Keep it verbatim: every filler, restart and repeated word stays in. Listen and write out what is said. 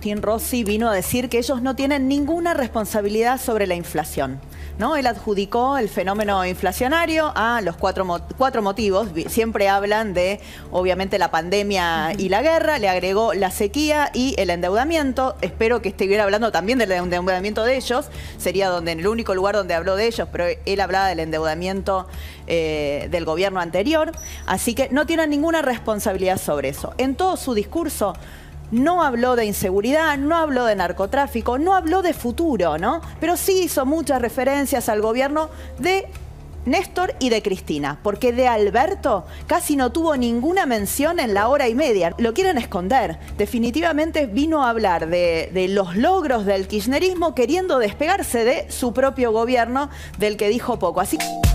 Agustín Rossi vino a decir que ellos no tienen ninguna responsabilidad sobre la inflación, ¿no? Él adjudicó el fenómeno inflacionario a los cuatro, mo cuatro motivos. Siempre hablan de, obviamente, la pandemia uh-huh. y la guerra. Le agregó la sequía y el endeudamiento. Espero que estuviera hablando también del endeudamiento de ellos. Sería donde, en el único lugar donde habló de ellos, pero él hablaba del endeudamiento eh, del gobierno anterior. Así que no tienen ninguna responsabilidad sobre eso. En todo su discurso no habló de inseguridad, no habló de narcotráfico, no habló de futuro, ¿no? Pero sí hizo muchas referencias al gobierno de Néstor y de Cristina, porque de Alberto casi no tuvo ninguna mención en la hora y media. Lo quieren esconder. Definitivamente vino a hablar de, de los logros del kirchnerismo, queriendo despegarse de su propio gobierno, del que dijo poco. Así